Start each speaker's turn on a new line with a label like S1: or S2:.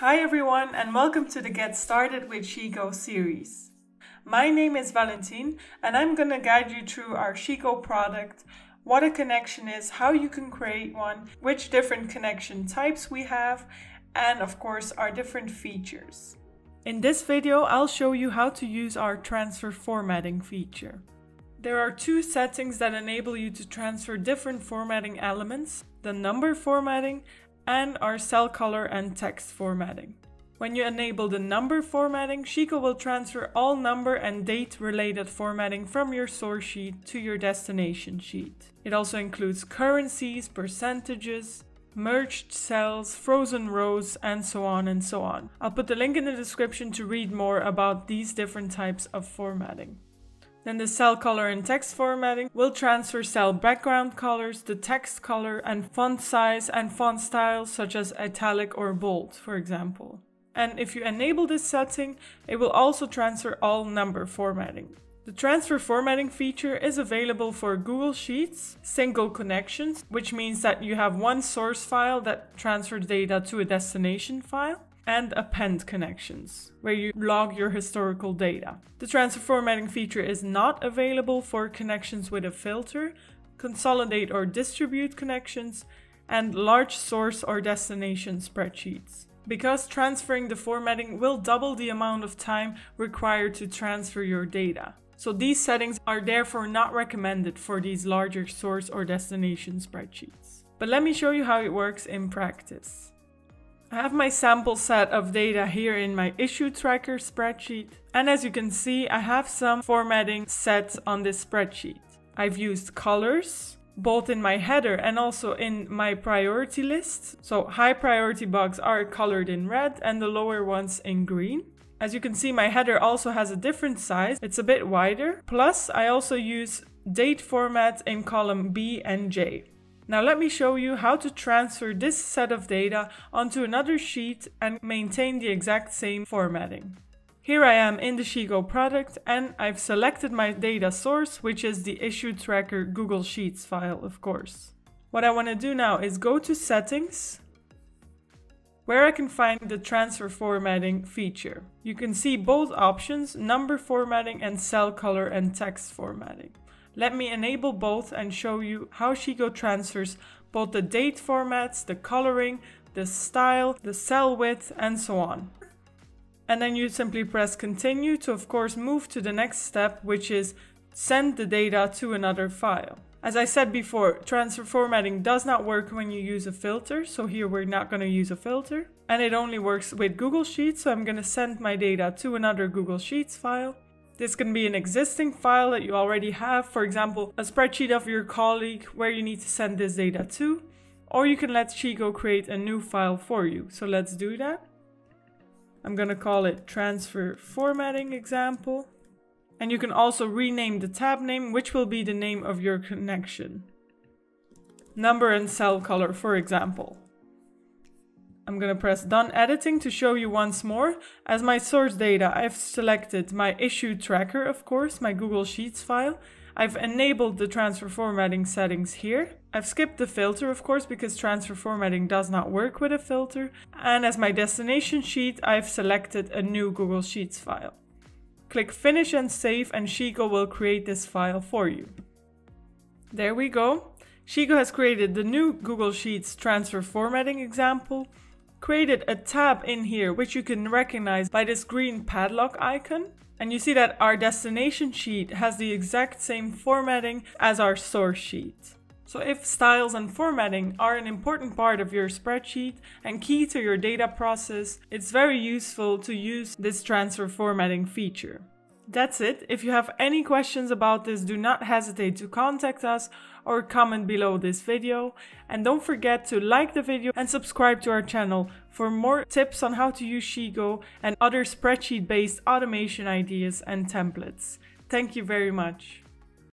S1: Hi everyone and welcome to the Get Started with Sheetgo series. My name is Valentine and I'm going to guide you through our Sheetgo product, what a connection is, how you can create one, which different connection types we have, and of course our different features. In this video I'll show you how to use our transfer formatting feature. There are two settings that enable you to transfer different formatting elements, the number formatting and our cell color and text formatting. When you enable the number formatting, Sheetgo will transfer all number and date related formatting from your source sheet to your destination sheet. It also includes currencies, percentages, merged cells, frozen rows, and so on and so on. I'll put the link in the description to read more about these different types of formatting. Then the cell color and text formatting will transfer cell background colors, the text color, and font size and font styles such as italic or bold, for example. And if you enable this setting, it will also transfer all number formatting. The transfer formatting feature is available for Google Sheets, single connections, which means that you have one source file that transfers data to a destination file, and append connections, where you log your historical data. The transfer formatting feature is not available for connections with a filter, consolidate or distribute connections, and large source or destination spreadsheets, because transferring the formatting will double the amount of time required to transfer your data. So these settings are therefore not recommended for these larger source or destination spreadsheets. But let me show you how it works in practice. I have my sample set of data here in my issue tracker spreadsheet, and as you can see I have some formatting set on this spreadsheet. I've used colors, both in my header and also in my priority list. So high priority bugs are colored in red and the lower ones in green. As you can see, my header also has a different size, it's a bit wider. Plus I also use date format in column B and J. Now let me show you how to transfer this set of data onto another sheet and maintain the exact same formatting. Here I am in the Sheetgo product and I've selected my data source, which is the issue tracker Google Sheets file, of course. What I want to do now is go to settings, where I can find the transfer formatting feature. You can see both options, number formatting and cell color and text formatting. Let me enable both and show you how Sheetgo transfers both the date formats, the coloring, the style, the cell width, and so on. And then you simply press continue to of course move to the next step, which is send the data to another file. As I said before, transfer formatting does not work when you use a filter, so here we're not going to use a filter. And it only works with Google Sheets, so I'm going to send my data to another Google Sheets file. This can be an existing file that you already have, for example, a spreadsheet of your colleague where you need to send this data to, or you can let Sheetgo create a new file for you. So let's do that. I'm going to call it transfer formatting example. And you can also rename the tab name, which will be the name of your connection. Number and cell color, for example. I'm going to press done editing to show you once more. As my source data, I've selected my issue tracker, of course, my Google Sheets file. I've enabled the transfer formatting settings here. I've skipped the filter, of course, because transfer formatting does not work with a filter. And as my destination sheet, I've selected a new Google Sheets file. Click finish and save and Sheetgo will create this file for you. There we go. Sheetgo has created the new Google Sheets transfer formatting example. Created a tab in here which you can recognize by this green padlock icon, and you see that our destination sheet has the exact same formatting as our source sheet. So if styles and formatting are an important part of your spreadsheet and key to your data process, it's very useful to use this transfer formatting feature. That's it. If you have any questions about this, do not hesitate to contact us or comment below this video. And don't forget to like the video and subscribe to our channel for more tips on how to use Sheetgo and other spreadsheet-based automation ideas and templates. Thank you very much.